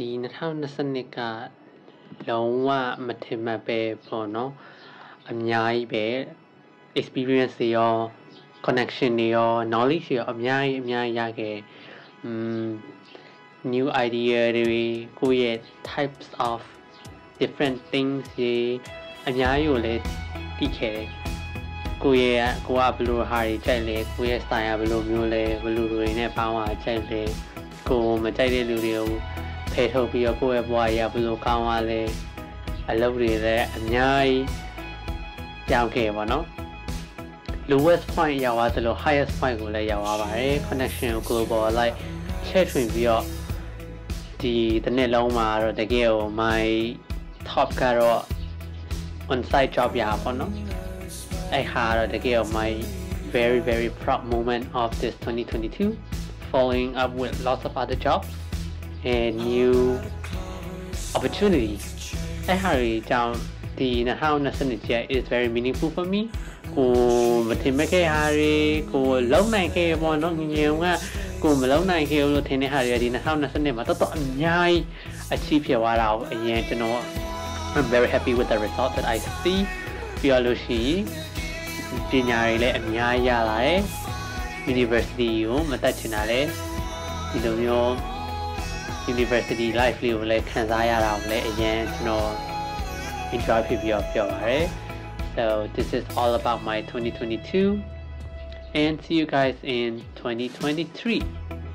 ဒီ2022ကလုံးဝမထင်မှတ်ပဲပေါ့နော်အများကြီးပဲ experience တွေရော connection တွေရော knowledge တွေရောအများကြီးရခဲ့new idea တွေကိုယ့်ရဲ့ types of different things တွေအများကြီးကိုလည်းသိခဲ့တယ်ကိုကဘယ်လိုဟာတွေကြိုက်လဲကိုရဲ့ style ကဘယ်လိုမျိုးလဲဘယ်လိုတွေနဲ့ပေါင်းကြိုက်လဲကိုမကြိုက်တဲ့လူတွေကိုဖယ်ထုတ်ပြီးတော့ကိုယ့်ရဲ့ဘဝကြီးကဘယ်လိုကောင်းသွားလဲအလုပ်တွေလည်းအများကြီးကြောင်းခဲ့ပါတော့ lowest point ရောက်သွားသလို highest point ကိုလည်းရောက်သွားပါတယ် connection ကို global လိုက်ချဲ့ထွင်ပြီးတော့ဒီတစ်နှစ်လုံးမှာတော့တကယ်ကို my top ကတော့ on site job ရပါတော့အဲ့ဟာတော့တကယ်ကို my very proud moment of this 2022 following up with lots of other jobs and new opportunities အဲ့ဟာတွေကြောင့်ဒီ2022ကျ is very meaningful for me ကိုမထင်မဲ့ခဲ့ဟာတွေကိုလုံနိုင်ခဲ့ပေါ့နော်ငယ်ကကိုမလုံနိုင်ခဲ့လို့ထင်တဲ့ဟာတွေဒီ2022မှာတော်အများကြီး achieve ဖြစ်သွားတာကိုအရင်ကျွန်တော် I'm very happy with the result that I see ပြီးတော့လို့ရှိရင်ပညာတွေလည်းအများကြီးရလာတယ် University ကိုမတက်ချင်တာလည်းဒီလိုမျိုး University life လေးကိုလည်းခံစားရတာကိုလည်းအရင်ကျွန်တော် enjoy ဖြစ်ပြီးတော့ပြောပါတယ် So this is all about my 2022 and see you guys in 2023